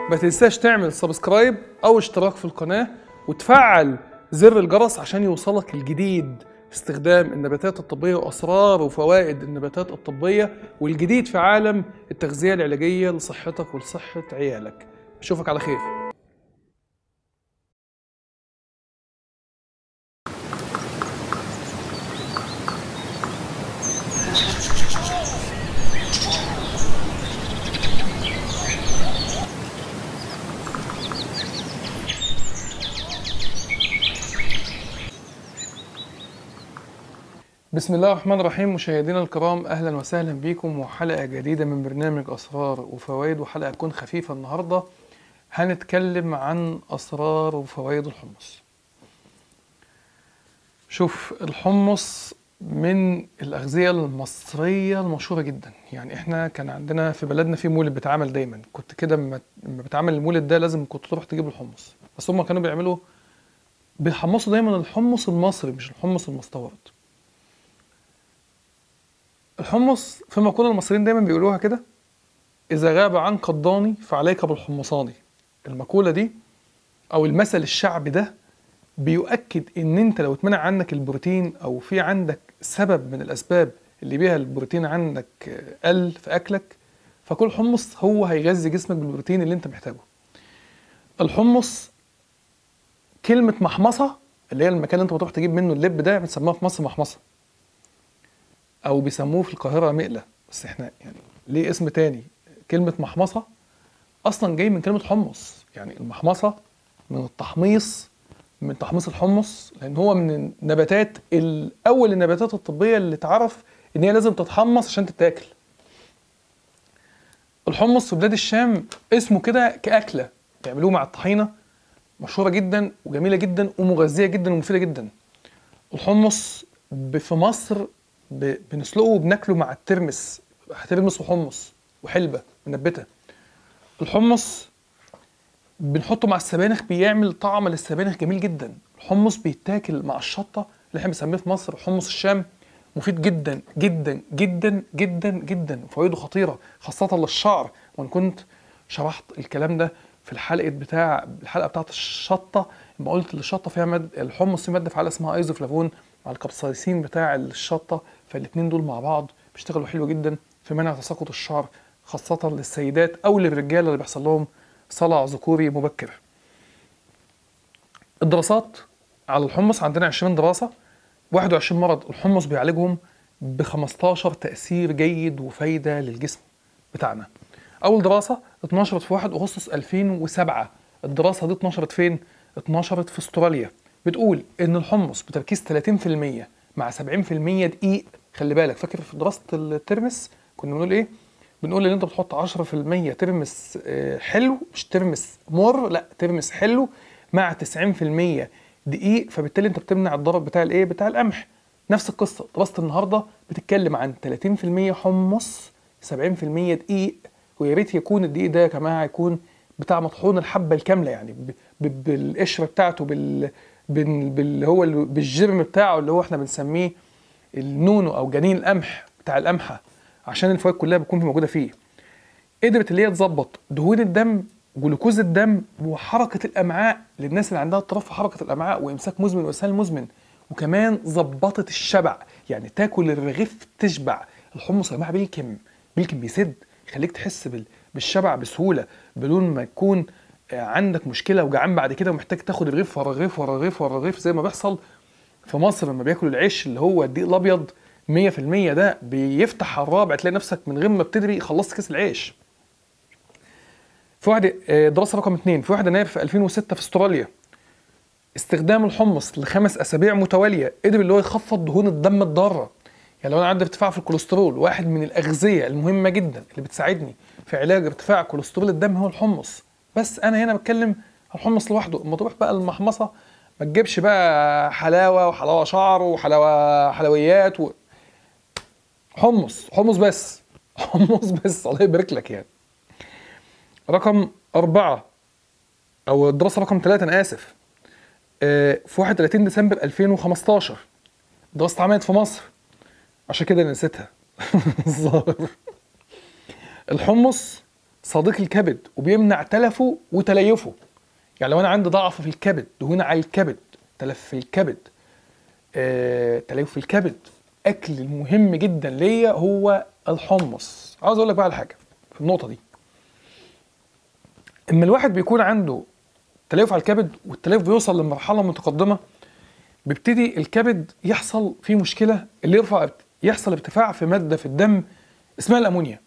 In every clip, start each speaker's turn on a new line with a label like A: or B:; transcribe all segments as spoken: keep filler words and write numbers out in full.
A: ما تنساش تعمل سبسكرايب او اشتراك في القناة وتفعل زر الجرس عشان يوصلك الجديد في استخدام النباتات الطبية واسرار وفوائد النباتات الطبية والجديد في عالم التغذية العلاجية لصحتك ولصحة عيالك. اشوفك على خير. بسم الله الرحمن الرحيم. مشاهدينا الكرام، اهلا وسهلا بكم وحلقه جديده من برنامج اسرار وفوائد، وحلقه تكون خفيفه. النهارده هنتكلم عن اسرار وفوائد الحمص. شوف، الحمص من الاغذيه المصريه المشهوره جدا. يعني احنا كان عندنا في بلدنا في مولد بيتعمل دايما، كنت كده لما بتعمل المولد ده لازم كنت تروح تجيب الحمص، بس هم كانوا بيعملوا بيحمصوا دايما الحمص المصري مش الحمص المستورد. الحمص في مقولة المصريين دايما بيقولوها كده: إذا غاب عنك الضاني فعليك بالحمصاني. المقولة دي أو المثل الشعبي ده بيؤكد إن أنت لو اتمنع عنك البروتين أو في عندك سبب من الأسباب اللي بيها البروتين عندك قل في أكلك، فكل حمص هو هيغذي جسمك بالبروتين اللي أنت محتاجه. الحمص كلمة محمصة اللي هي المكان اللي أنت بتروح تجيب منه اللب ده بنسموها في مصر محمصة، او بيسموه في القاهره مقله، بس احنا يعني ليه اسم تاني. كلمه محمصه اصلا جاي من كلمه حمص، يعني المحمصه من التحميص، من تحميص الحمص، لان هو من النباتات الاول النباتات الطبيه اللي اتعرف ان هي لازم تتحمص عشان تتاكل. الحمص في بلاد الشام اسمه كده كاكله بيعملوه مع الطحينه، مشهوره جدا وجميله جدا ومغذيه جدا ومفيده جدا. الحمص في مصر بنسلقه وبناكله مع الترمس، ترمس وحمص وحلبة منبتة. الحمص بنحطه مع السبانخ، بيعمل طعم للسبانخ جميل جدا. الحمص بيتاكل مع الشطة اللي احنا بنسميه في مصر حمص الشام، مفيد جدا جدا جدا جدا جدا، فوائده خطيرة خاصة للشعر. وانا كنت شرحت الكلام ده في الحلقة بتاع الحلقة بتاعت الشطة، لما قلت الشطة فيها مادة، الحمص فيه مادة فعالة اسمها ايزوفلافون مع الكابسايسين بتاع الشطة، فالاتنين دول مع بعض بيشتغلوا حلو جدا في منع تساقط الشعر خاصة للسيدات أو للرجالة اللي بيحصل لهم صلع ذكوري مبكر. الدراسات على الحمص عندنا عشرين دراسة، واحد وعشرين مرض الحمص بيعالجهم ب خمستاشر تأثير جيد وفايدة للجسم بتاعنا. أول دراسة اتنشرت في واحد أغسطس ألفين وسبعة. الدراسة دي اتنشرت فين؟ اتنشرت في استراليا. بتقول إن الحمص بتركيز تلاتين في المية مع سبعين في المية دقيق. خلي بالك، فاكر في دراسة الترمس كنا بنقول إيه؟ بنقول إن أنت بتحط عشرة في المية ترمس حلو، مش ترمس مر، لا ترمس حلو، مع تسعين في المية دقيق، فبالتالي أنت بتمنع الضرر بتاع الإيه؟ بتاع القمح. نفس القصة دراسة النهاردة بتتكلم عن تلاتين في المية حمص، سبعين في المية دقيق، ويا ريت يكون الدقيق ده يا جماعة يكون بتاع مطحون الحبة الكاملة، يعني بالقشرة بتاعته، بال باللي هو بالجرم بتاعه اللي هو احنا بنسميه النونو او جنين القمح بتاع القمحه، عشان الفوائد كلها بتكون موجوده فيه. قدرت اللي هي تظبط دهون الدم، جلوكوز الدم، وحركه الامعاء للناس اللي عندها اضطراب في حركه الامعاء وامساك مزمن واسهال مزمن، وكمان ظبطت الشبع، يعني تاكل الرغيف تشبع. الحمص يا جماعه بيلكم بيلكم بيسد، يخليك تحس بالشبع بسهوله بدون ما يكون عندك مشكله وجعان بعد كده ومحتاج تاخد رغيف ورا رغيف ورا رغيف ورا رغيف، زي ما بيحصل في مصر لما بياكلوا العيش اللي هو الدقيق الابيض مية في المية ده، بيفتح الرابع تلاقي نفسك من غير ما بتدري خلصت كيس العيش. في واحد دراسه رقم اتنين في واحد يناير في ألفين وستة في استراليا، استخدام الحمص لخمس اسابيع متواليه قدر اللي هو يخفض دهون الدم الضاره. يعني لو انا عندي ارتفاع في الكوليسترول، واحد من الاغذيه المهمه جدا اللي بتساعدني في علاج ارتفاع كوليسترول الدم هو الحمص. بس انا هنا بتكلم الحمص لوحده. اما تروح بقى المحمصه ما تجيبش بقى حلاوه وحلاوه شعر وحلاوه حلويات و... حمص حمص بس حمص بس الله يبارك لك. يعني رقم أربعة أو الدراسة رقم ثلاثة أنا آسف، آه في واحد وتلاتين ديسمبر ألفين وخمستاشر دراسة اتعملت في مصر، عشان كده نسيتها الظاهر. الحمص صديق الكبد وبيمنع تلفه وتليفه. يعني لو انا عندي ضعف في الكبد، دهون على الكبد، تلف في الكبد، آه، تليف في الكبد، اكل المهم جدا ليا هو الحمص. عاوز اقول لك بقى على حاجه في النقطه دي، اما الواحد بيكون عنده تليف على الكبد والتليف بيوصل لمرحله متقدمه، بيبتدي الكبد يحصل فيه مشكله، اللي يرفع يحصل ارتفاع في ماده في الدم اسمها الامونيا.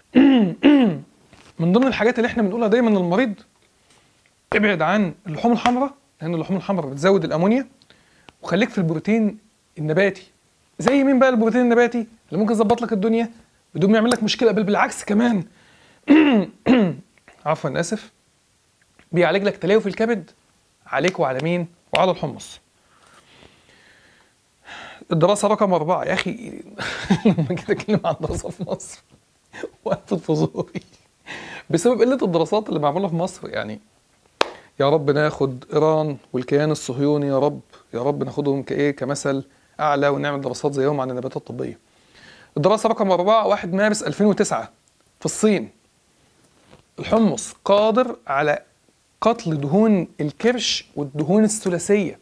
A: من ضمن الحاجات اللي احنا بنقولها دايما للمريض، ابعد عن اللحوم الحمراء لان اللحوم الحمراء بتزود الامونيا، وخليك في البروتين النباتي. زي مين بقى البروتين النباتي اللي ممكن يظبط لك الدنيا بدون ما يعمل لك مشكله، بل بالعكس كمان عفوا اسف، بيعالج لك تليف الكبد، عليك وعلى مين؟ وعلى الحمص. الدراسه رقم أربعة يا اخي لما جيت اتكلم عن الدراسه في مصر وقت الفضولي بسبب قله الدراسات اللي معموله في مصر. يعني يا رب ناخد ايران والكيان الصهيوني، يا رب يا رب ناخدهم كايه كمثل اعلى ونعمل دراسات زيهم عن النباتات الطبيه. الدراسه رقم أربعة واحد مارس ألفين وتسعة في الصين، الحمص قادر على قتل دهون الكرش والدهون الثلاثيه.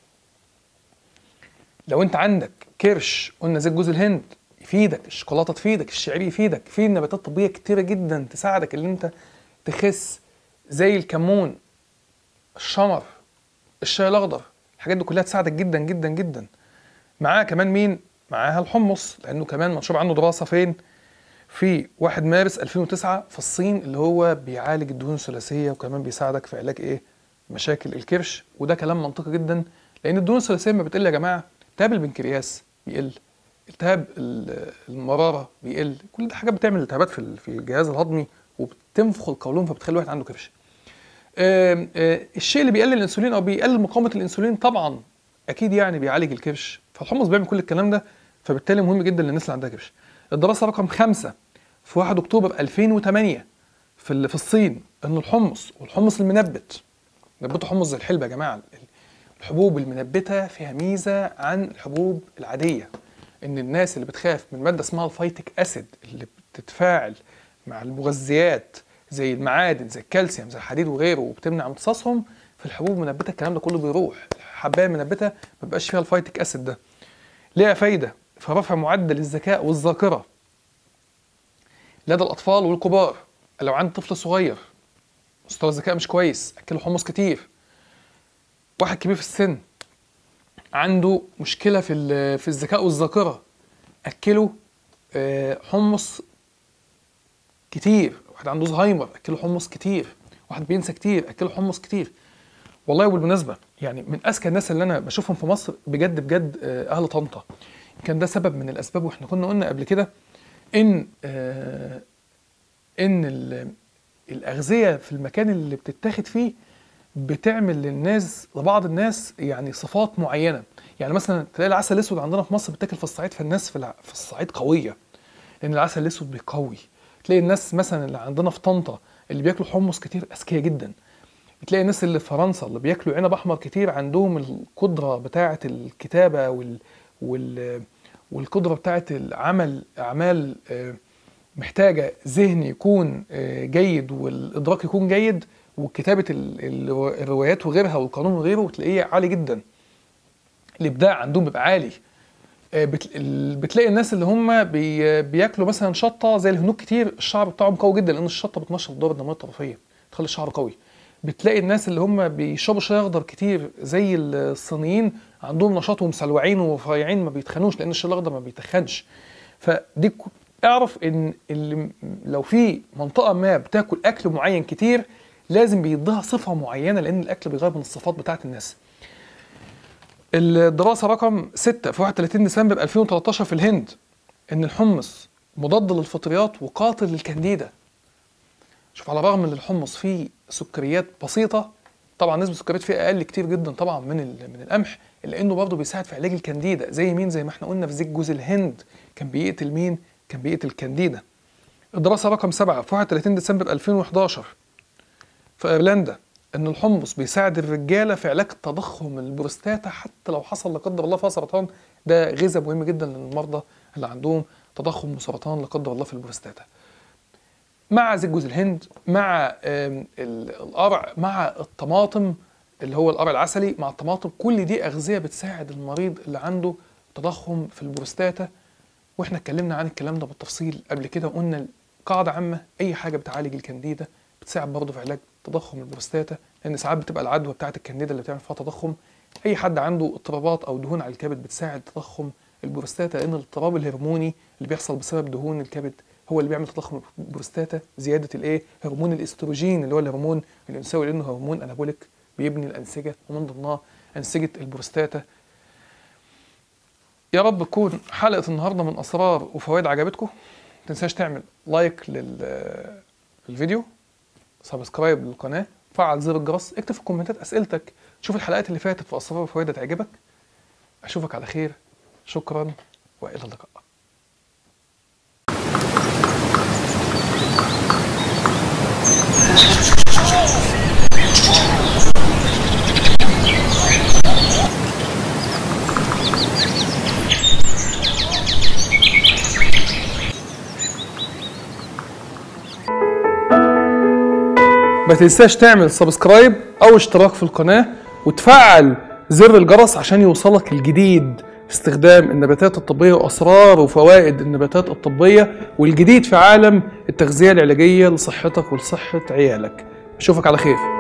A: لو انت عندك كرش، قلنا زيت جوز الهند يفيدك، الشوكولاته تفيدك، الشعير يفيدك، في نباتات طبيه كتيره جدا تساعدك ان انت تخس، زي الكمون، الشمر، الشاي الاخضر، الحاجات دي كلها تساعدك جدا جدا جدا. معاها كمان مين؟ معاها الحمص، لانه كمان منشور عنه دراسه فين؟ في واحد مارس ألفين وتسعة في الصين، اللي هو بيعالج الدهون الثلاثيه وكمان بيساعدك في علاج ايه؟ مشاكل الكرش. وده كلام منطقي جدا، لان الدهون الثلاثيه ما بتقل يا جماعه، التهاب البنكرياس بيقل، التهاب المراره بيقل، كل دي حاجات بتعمل التهابات في في الجهاز الهضمي وبتنفخ القولون فبتخلي الواحد عنده كرش. آه آه الشيء اللي بيقلل الانسولين او بيقلل مقاومه الانسولين طبعا اكيد يعني بيعالج الكرش، فالحمص بيعمل كل الكلام ده، فبالتالي مهم جدا للناس اللي عندها كرش. الدراسه رقم خمسة في واحد أكتوبر ألفين وثمانية في في الصين، ان الحمص والحمص المنبت، نبتوا حمص زي الحلبة يا جماعه، الحبوب المنبته فيها ميزه عن الحبوب العاديه، ان الناس اللي بتخاف من ماده اسمها الفايتيك اسيد اللي بتتفاعل مع المغذيات زي المعادن زي الكالسيوم زي الحديد وغيره وبتمنع امتصاصهم، في الحبوب المنبته الكلام ده كله بيروح. الحبايه المنبته ما بيبقاش فيها الفايتيك اسيد ده. ليها فايده في رفع معدل الذكاء والذاكره لدى الاطفال والكبار. لو عند طفل صغير مستوى الذكاء مش كويس، اكله حمص كتير. واحد كبير في السن عنده مشكله في في الذكاء والذاكره، اكله حمص كتير. واحد عنده زهايمر اكله حمص كتير. واحد بينسى كتير اكله حمص كتير. والله وبالمناسبه يعني من اذكى الناس اللي انا بشوفهم في مصر بجد بجد اهل طنطا. كان ده سبب من الاسباب، واحنا كنا قلنا قبل كده ان ان الاغذيه في المكان اللي بتتاخد فيه بتعمل للناس لبعض الناس يعني صفات معينه. يعني مثلا تلاقي العسل الاسود عندنا في مصر بتاكل في الصعيد، فالناس في في الصعيد قويه لان العسل الاسود بيقوي. تلاقي الناس مثلا اللي عندنا في طنطا اللي بياكلوا حمص كتير اذكياء جدا. بتلاقي الناس اللي في فرنسا اللي بياكلوا عنب احمر كتير عندهم القدره بتاعه الكتابه وال وال والقدره بتاعه العمل اعمال محتاجه ذهن يكون جيد والادراك يكون جيد وكتابه الروايات وغيرها والقانون وغيره، وتلاقيه عالي جدا. الابداع عندهم بيبقى عالي. بتلاقي الناس اللي هم بي بياكلوا مثلا شطه زي الهنود كتير، الشعر بتاعهم قوي جدا لان الشطه بتنشط الدوره الدمويه الطرفيه تخلي الشعر قوي. بتلاقي الناس اللي هم بيشربوا شاي اخضر كتير زي الصينيين عندهم نشاط ومسلوعين ورفيعين ما بيتخنوش لان الشاي الاخضر ما بيتخنش. فدي اعرف ان اللي لو في منطقه ما بتاكل اكل معين كتير لازم بيديها صفه معينه لان الاكل بيغير من الصفات بتاعه الناس. الدراسه رقم ستة في واحد وثلاثين ديسمبر ألفين وثلاثة عشر في الهند، ان الحمص مضاد للفطريات وقاتل للكانديدا. شوف، على الرغم ان الحمص فيه سكريات بسيطه، طبعا نسبه السكريات فيه اقل كتير جدا طبعا من من القمح، الا انه برضه بيساعد في علاج الكانديدا. زي مين؟ زي ما احنا قلنا في زيت جوز الهند كان بيقتل مين؟ كان بيقتل الكانديدا. الدراسه رقم سبعة في واحد وثلاثين ديسمبر ألفين وأحد عشر في ايرلندا، ان الحمص بيساعد الرجاله في علاج تضخم البروستاتا حتى لو حصل لا قدر الله فيها سرطان. ده غذاء مهم جدا للمرضى اللي عندهم تضخم وسرطان لا قدر الله في البروستاتا. مع زيت جوز الهند، مع القرع، مع الطماطم اللي هو القرع العسلي مع الطماطم. كل دي اغذيه بتساعد المريض اللي عنده تضخم في البروستاتا، واحنا اتكلمنا عن الكلام ده بالتفصيل قبل كده، وقلنا قاعده عامه اي حاجه بتعالج الكانديدا بتساعد برضه في علاج تضخم البروستاتا، لان ساعات بتبقى العدوى بتاعه الكانديدا اللي بتعمل فيها تضخم. اي حد عنده اضطرابات او دهون على الكبد بتساعد تضخم البروستاتا، لان الاضطراب الهرموني اللي بيحصل بسبب دهون الكبد هو اللي بيعمل تضخم البروستاتا. زياده الايه؟ هرمون الاستروجين اللي هو الهرمون الانثوي، لانه هرمون انابوليك بيبني الانسجه ومن ضمنها انسجه البروستاتا. يا رب تكون حلقه النهارده من اسرار وفوائد عجبتكم. ما تنساش تعمل لايك للفيديو، سبسكرايب للقناه، فعل زر الجرس، اكتب في الكومنتات اسئلتك، شوف الحلقات اللي فاتت في اسرار وفوائد تعجبك. اشوفك على خير، شكرا والى اللقاء. ما تنساش تعمل سبسكرايب او اشتراك في القناة وتفعل زر الجرس عشان يوصلك الجديد في استخدام النباتات الطبية واسرار وفوائد النباتات الطبية والجديد في عالم التغذية العلاجية لصحتك ولصحة عيالك. اشوفك على خير.